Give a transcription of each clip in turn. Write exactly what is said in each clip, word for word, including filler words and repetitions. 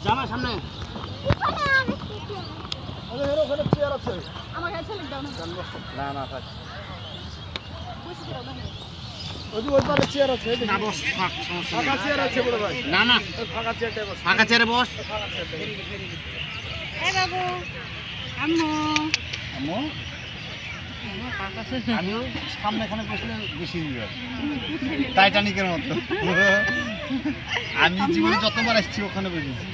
জামা সামনে ওখানে চেয়ার আছে আমার কাছে দাও না না থাক ওই ওই পারে চেয়ার আছে না বস থাক সমস্যা ফাঁকা চেয়ার আছে বড় ভাই না না ফাঁকা চেয়ারটা বস ফাঁকা চেয়ারে বস এ বাবু আম্মু আম্মু আমিও সামনে এখানে বসলে বেশি দিবে টাইটানিকের মতো আমি জীবনে যতবার আসছি ওখানে বসেছি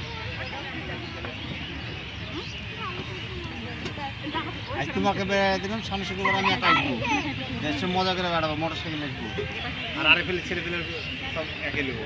আজ তোমাকে বেড়াই দিলাম সামনে শুক্রবার আমি একা আসবো দেশে মজা করে বেড়াবো মোটর সাইকেল আসবো আর আরে ফেলে ছেড়ে ফেলে সব একে নেবো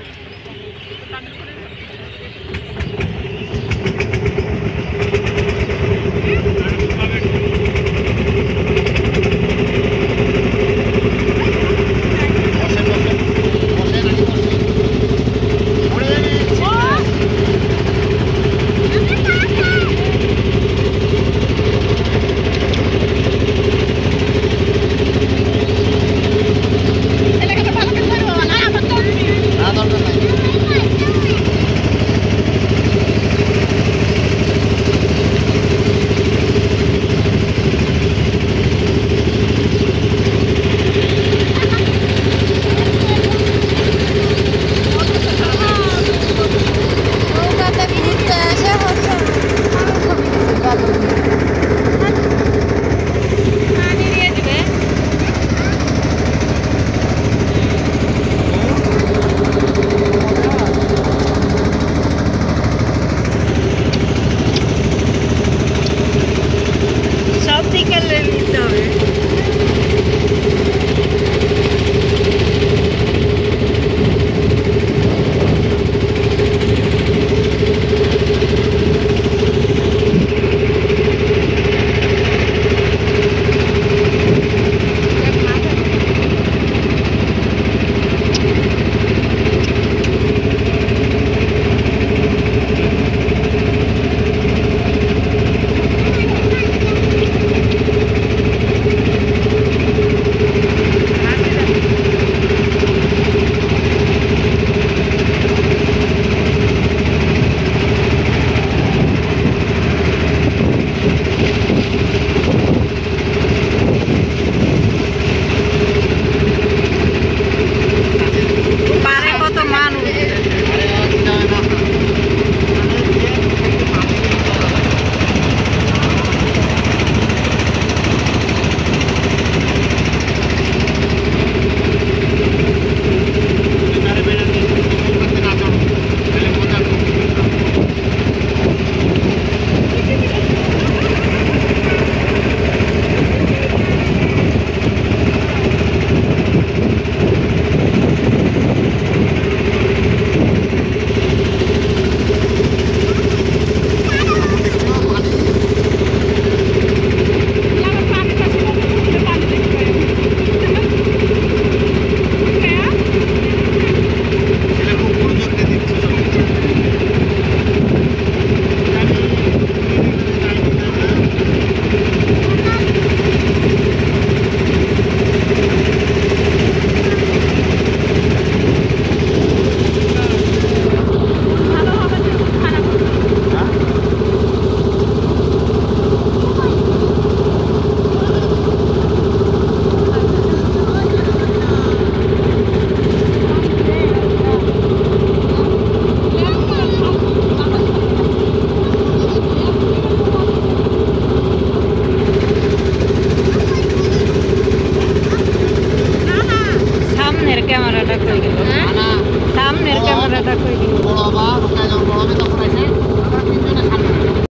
ক্যামেরাটা কই গেল সামনের ক্যামেরাটা কই গেল বড় বাবা ঢোকা যাও বড় হবে তখন এসে